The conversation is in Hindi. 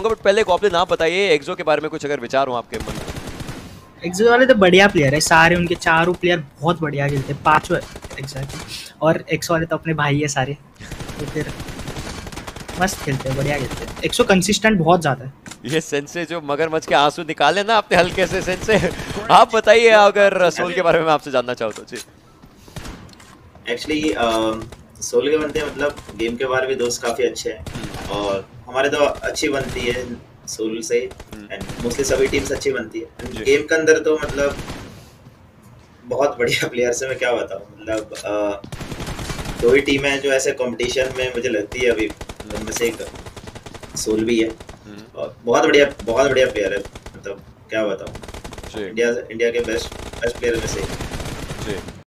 चाहूंगा, बट पहले गॉब्लिन आप बताइए एक्सो के बारे में कुछ अगर विचार हो आपके मन में। एक्सो वाले तो बढ़िया प्लेयर है सारे, उनके चारों प्लेयर बहुत बढ़िया खेलते हैं, पांचों एग्जैक्टली। और एक्सो वाले तो अपने भाई है सारे, तो फिर मस्त खेलते हैं, बढ़िया खेलते हैं। एक्सो कंसिस्टेंट बहुत ज्यादा है। ये सेंसे जो मगरमच्छ के आंसू निकाले ना आपने हल्के से सेंसे, आप बताइए अगर सोल के बारे में आपसे जानना चाहो तो। जी एक्चुअली सोल के बनते हैं, मतलब गेम के बारे में दोस्त काफी अच्छे हैं और हमारे तो अच्छी बनती है सोल से, एंड मोस्टली सभी टीम्स अच्छी बनती है। गेम के अंदर तो मतलब बहुत बढ़िया प्लेयर्स है, मैं क्या बताऊं, मतलब दो ही टीम है जो ऐसे कंपटीशन में मुझे लगती है अभी, उनमें से एक सोल भी है और बहुत बढ़िया प्लेयर है, मतलब क्या बताऊं, इंडिया के बेस्ट प्लेयर में से।